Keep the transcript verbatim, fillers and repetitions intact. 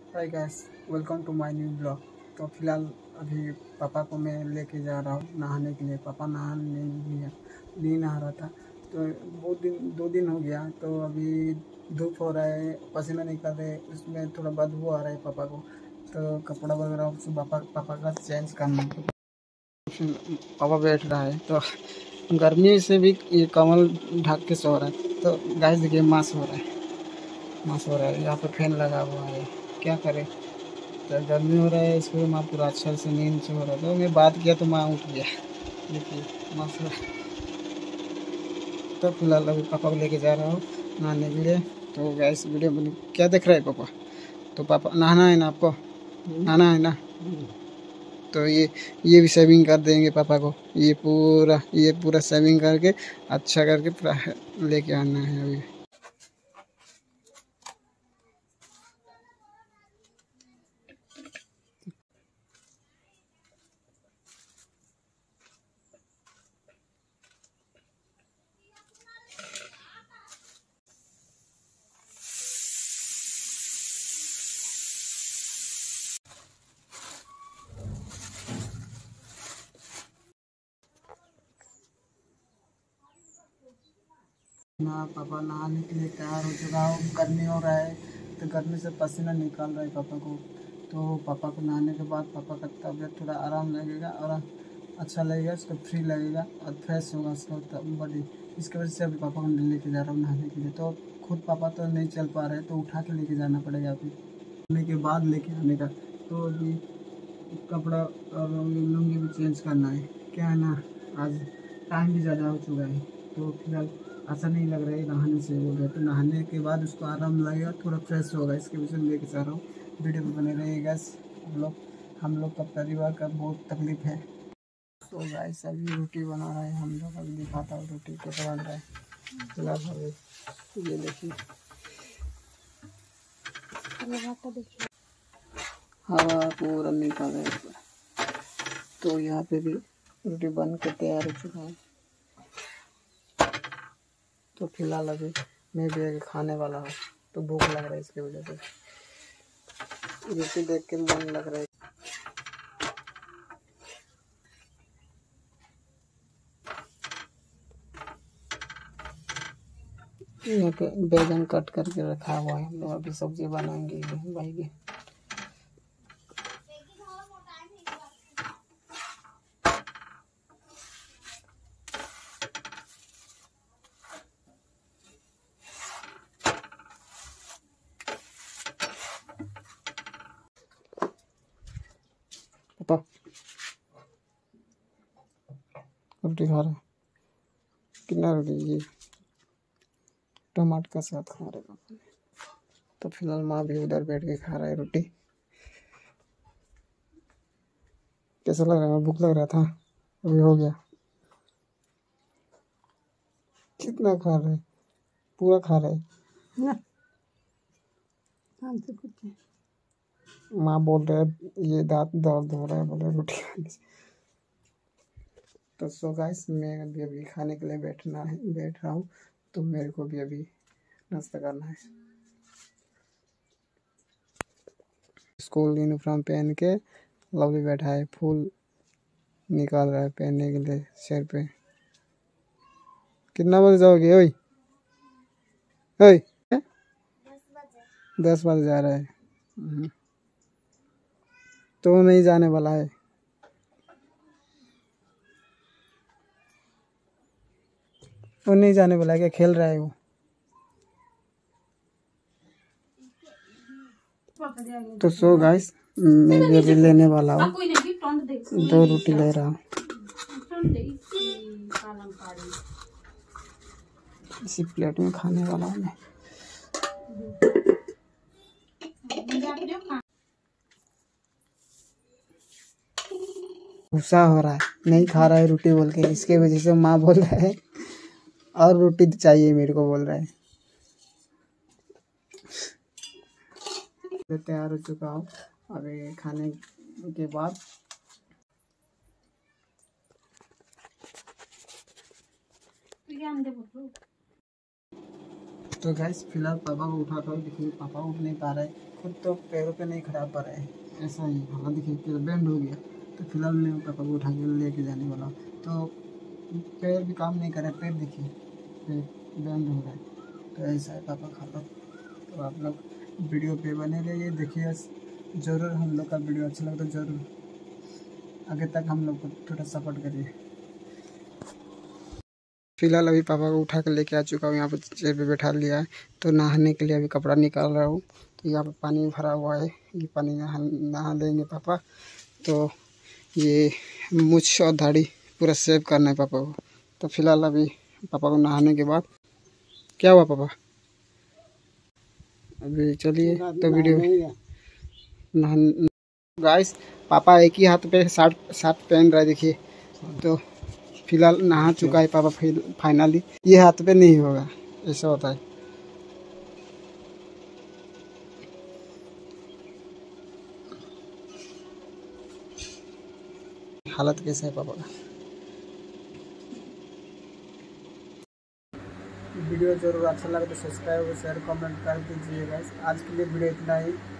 Hi guys, welcome to my new blog. तो फिलहाल अभी पापा को मैं लेके जा रहा हूँ नहाने के लिए। पापा नहाने नहीं गया नहीं नहा रहा था, तो बहुत दिन दो दिन हो गया। तो अभी धूप हो रहा है, पसीना निकल रहा है, उसमें थोड़ा बदबू आ रहा है पापा को। तो कपड़ा वगैरह से पापा पापा का चेंज करना है। पापा बैठ रहा है तो गर्मी से भी ये कमल ढक के सो रहा है। तो गाइस देखिए, माँ सो रहा है, माँ सो रहा है। यहाँ पे फैन लगा हुआ है, क्या करे। तो गर्मी हो रहा है, इसको माँ पूरा अच्छा से नींद से हो रहा था। मैं बात किया तो माँ उठ गया। देखिए माँ सो रहा है। तो फिलहाल अभी पापा को लेके जा रहा हूँ नहाने के लिए। तो गैस वीडियो बनी, क्या देख रहा है पापा? तो पापा नहाना है ना आपको, नहाना है ना? तो ये ये भी सेविंग कर देंगे पापा को। ये पूरा ये पूरा सेविंग करके अच्छा करके पूरा लेके आना है अभी। ना पापा नहाने के लिए तैयार हो चुका हूँ। गर्मी हो रहा है तो गर्मी से पसीना निकाल रहा है पापा को। तो पापा को नहाने के बाद पापा का तबीयत थोड़ा आराम लगेगा और अच्छा लगेगा, उसको फ्री लगेगा और फ्रेश होगा उसका बॉडी। इसकी वजह से अभी पापा को लेके जा रहा हूँ नहाने के लिए। तो खुद पापा तो नहीं चल पा रहे, तो उठा के लेके जाना पड़ेगा अभी, नहाने के बाद लेके आने का। तो अभी कपड़ा और लुंगी भी चेंज करना है। क्या है ना, आज टाइम भी ज़्यादा हो चुका है। तो फिलहाल ऐसा नहीं लग रहा है नहाने से हो गया। तो नहाने के बाद उसको आराम लगेगा, थोड़ा फ्रेश होगा। इसके वजह से लेके जा रहा हूँ। वीडियो में बने रहिएगा। हम लोग हम लोग का परिवार का बहुत तकलीफ है। तो गाइस अभी रोटी बना रहा है हम लोग। अभी दिखाता हूँ रोटी कैसे बन रहा है। फिलहाल अभी ये देखिए, हवा पूरा निकाल रहा है। तो यहाँ पे भी रोटी बन के तैयार हो चुका है। तो फिलहाल अभी मैं भी आगे खाने वाला हूँ। तो भूख लग रहा है, इसकी वजह से रोटी देख के मन लग रहा है। यहाँ पे बैगन कट करके रखा हुआ है। हम लोग अभी सब्जी बनाएंगे भाई की। पापा रोटी खा रहे, कितना रोटी? ये टमाटर का साथ खा रहे पापा। तो फिलहाल माँ भी उधर बैठ के खा रहा है रोटी। कैसा लग रहा है? भूख लग रहा था, अभी हो गया। कितना खा रहे? पूरा खा रहे? माँ बोल रहे है ये दांत दर्द हो रहा है, बोले रोटी खाने से। तो सो गाइस, मैं अभी अभी खाने के लिए बैठना है बैठ रहा हूँ। तो मेरे को भी अभी नाश्ता करना है। स्कूल यूनिफॉर्म पहन के लव बैठा है, फूल निकाल रहा है पहनने के लिए सिर पे। कितना बजे जाओगे? ओए ओए, दस बजे जा रहा है। तो नहीं जाने वाला है। वो नहीं जाने वाला है क्या? खेल रहा है वो। तो सो गाइस, मैं भी अभी लेने वाला हूँ। दो रोटी ले रहा हूँ, इसी प्लेट में खाने वाला हूँ मैं। गुस्सा हो रहा है, नहीं खा रहा है रोटी बोल के। इसके वजह से माँ बोल रहा है और रोटी चाहिए मेरे को, बोल रहा है। तैयार हो चुका हूँ अभी खाने के बाद। तो गैस फिलहाल पापा को उठाता हूँ, लेकिन पापा उठ नहीं पा रहे। खुद तो पैरों पे नहीं खड़ा पा रहे हैं, ऐसा ही हालत देखिए, पैर बैंड हो गया। तो फिलहाल मैं पापा को उठा के लेके जाने वाला हूँ। तो पैर भी काम नहीं कर रहे, पैर देखिए पैर बैंड हो रहा है। तो ऐसा है पापा का हालत। तो आप लोग वीडियो पे बने रहिए, देखिए ज़रूर। हम लोग का वीडियो अच्छा लगता है ज़रूर आगे तक हम लोग को थोड़ा सपोर्ट करिए। फिलहाल अभी पापा को उठा कर लेके आ चुका हूँ, यहाँ पर चेयर पे बैठा लिया है। तो नहाने के लिए अभी कपड़ा निकाल रहा हूँ। तो यहाँ पर पानी भरा हुआ है, ये पानी नहा नहा लेंगे पापा। तो ये मूछ और दाढ़ी पूरा सेव करना है पापा को। तो फिलहाल अभी पापा को नहाने के बाद क्या हुआ पापा, अभी चलिए तो वीडियो नहा। गाइस पापा एक ही हाथ पे शर्ट शर्ट पहन रहा है देखिए। तो फिलहाल नहा चुका है पापा फाइनली। ये हाथ पे नहीं होगा, ऐसा होता है। हालत कैसा है पापा का। वीडियो जरूर अच्छा लगे तो सब्सक्राइब और शेयर कमेंट कर दीजिएगा। आज के लिए वीडियो इतना ही।